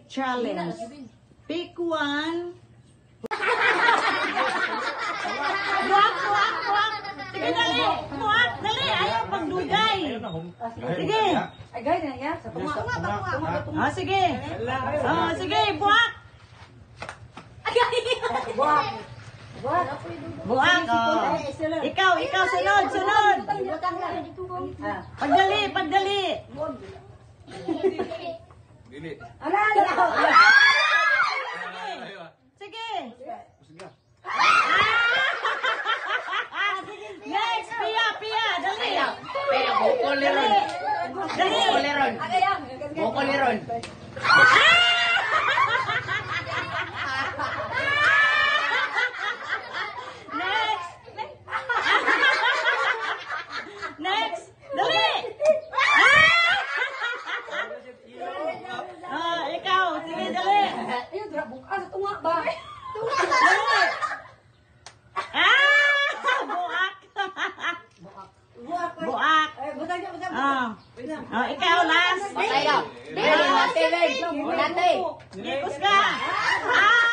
challenge. Pick one. Buwak. Sige, dali. Buwak, dali. Ayaw pagdugay. Sige. Ay, gaya na yan. Sa tunga. Sige. Sige, buwak. Buwak. Ikaw, sunod. Pagdali. Dili. Sige. Next, Pia, dali. Pero bukol liron. Bukol liron. Next, dali. Ikaw, sige, dali. Ayun, bukas sa tunga ba? Dali. Buak. Ikaw, last. Patay daw. Dili, mati. Ikos ka.